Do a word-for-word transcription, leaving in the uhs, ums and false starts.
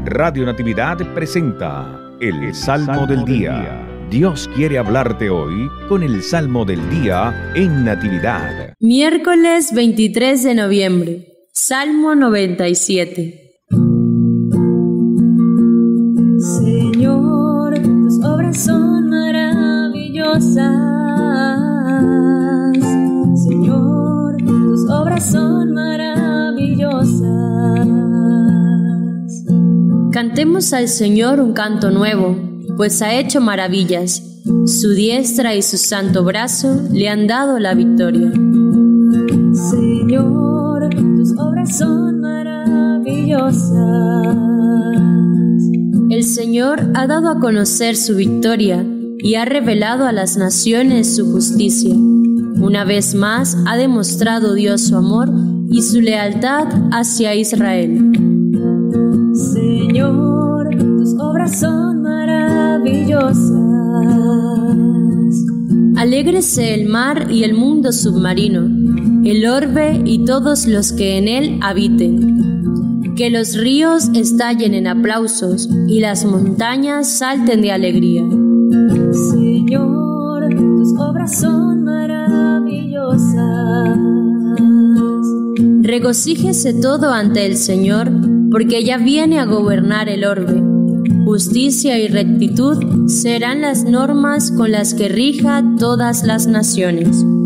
Radio Natividad presenta el Salmo del Día. Dios quiere hablarte hoy con el Salmo del Día en Natividad. Miércoles veintitrés de noviembre, Salmo noventa y siete. Señor, tus obras son maravillosas. Señor, tus obras son maravillosas. Cantemos al Señor un canto nuevo, pues ha hecho maravillas. Su diestra y su santo brazo le han dado la victoria. Señor, tus obras son maravillosas. El Señor ha dado a conocer su victoria y ha revelado a las naciones su justicia. Una vez más ha demostrado Dios su amor y su lealtad hacia Israel. Señor, tus obras son maravillosas. Alégrese el mar y el mundo submarino, el orbe y todos los que en él habiten. Que los ríos estallen en aplausos y las montañas salten de alegría. Señor, tus obras son maravillosas. Regocíjese todo ante el Señor, porque ya viene a gobernar el orbe. Justicia y rectitud serán las normas con las que rija todas las naciones.